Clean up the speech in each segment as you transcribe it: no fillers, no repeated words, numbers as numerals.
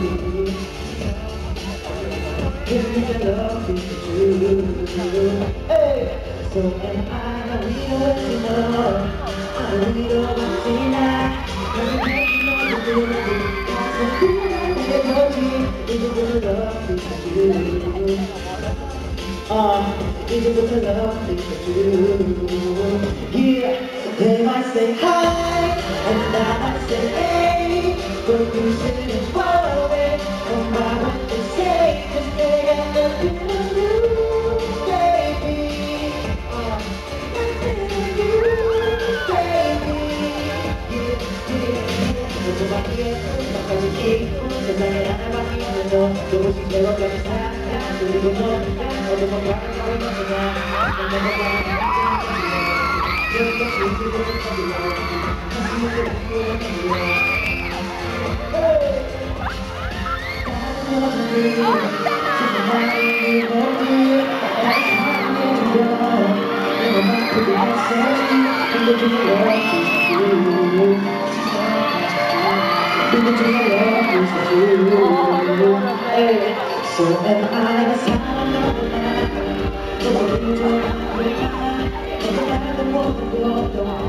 Give me the love is true. Hey, so am I really what you know? I really don't want to see that. Is it what the love is true? Is it what the love is true? Yeah, they might say hi, and I might say hey, but you shouldn't follow it. No matter what they say, 'cause they got nothing to do, baby. Nothing to do, baby. So am I the sound of the man? So I do what I'm doing. And I don't want to go down.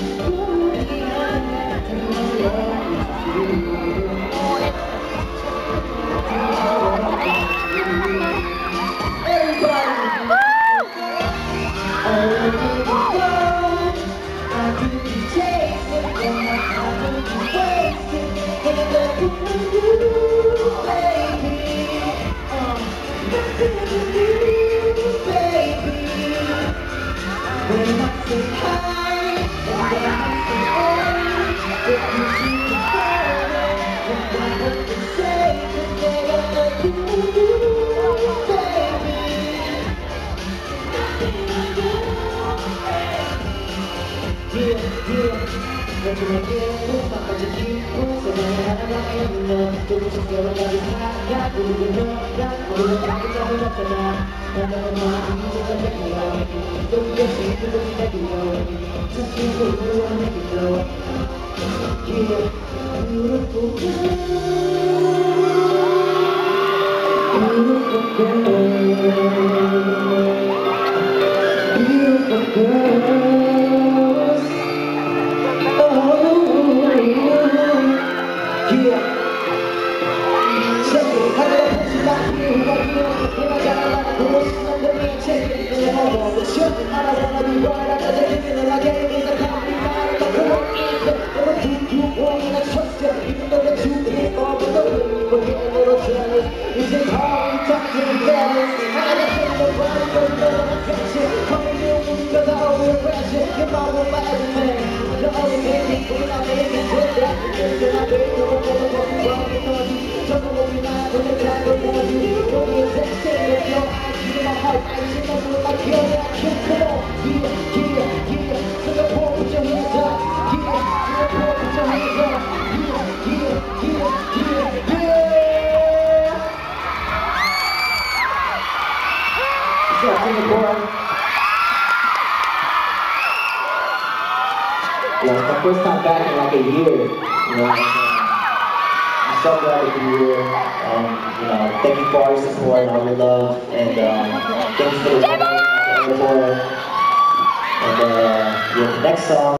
Yeah, it's my first time back in like a year. You know, I'm so glad to be here. You know, thank you for all your support and all your love, and thanks for the airport. And yeah, the next song.